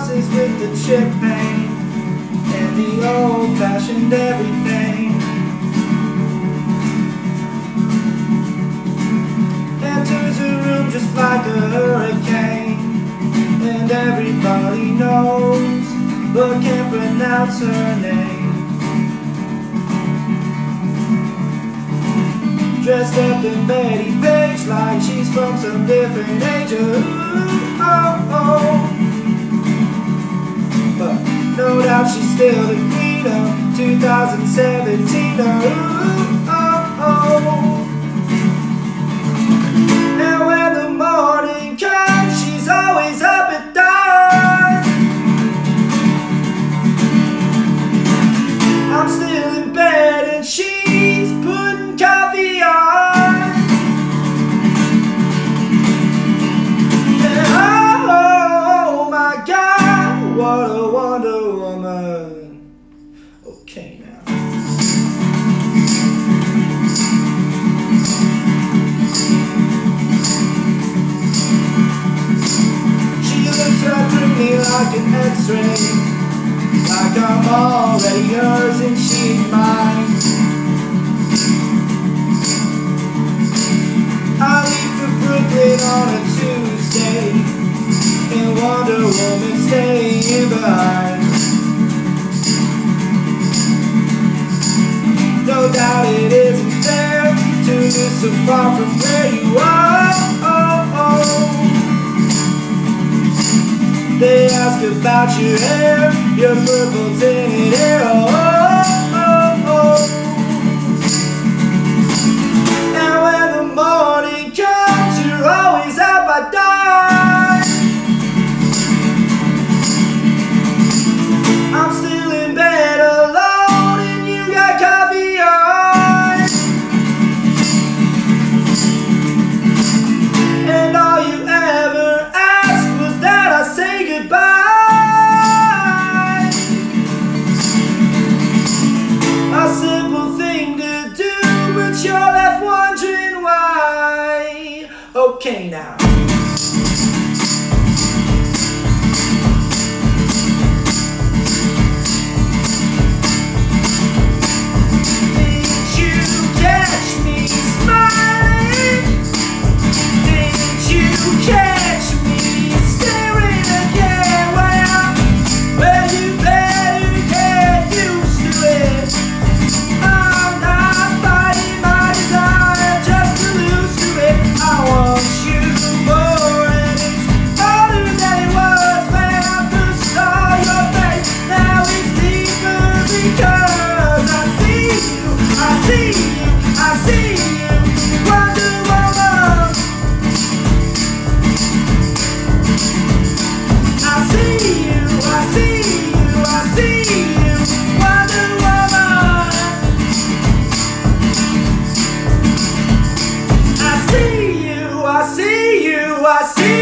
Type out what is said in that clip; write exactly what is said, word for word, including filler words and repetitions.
dances with the chip paint and the old-fashioned everything. Enters her room just like a hurricane, and everybody knows but can't pronounce her name. Dressed up in Betty Page like she's from some different age. Ooh, oh, oh. But no doubt she's still the queen of two thousand seventeen. Ooh, oh, oh. And when the morning comes, she's always up at dawn. I'm still in bed and she's putting coffee on. And oh, oh my God, what a Wonder Woman. Okay now. She looks right through me like an X-ray, like I'm already hers and she's mine. I leave for Brooklyn on a Tuesday, and Wonder Woman staying behind. No doubt it isn't fair to live so far from where you are. Oh, oh. They ask about your hair, your purple tinted hair. Oh, oh, oh. And when the morning comes, you're always out by dawn. I'm still in bed alone and you got coffee on. And all you ever asked was that I say goodbye. A simple thing to do, but you're left wondering why. Okay now. Did you catch me smiling? Did you catch me staring again? Well, well, you better get used to it. I'm not fighting my desire just to lose to it. I want you more, and it's harder than it was when I first saw your face. Now it's deeper because I see you, I see you, I see you, Wonder Woman. I see you, I see you, I see you, Wonder Woman. I see you, I see you, I see you.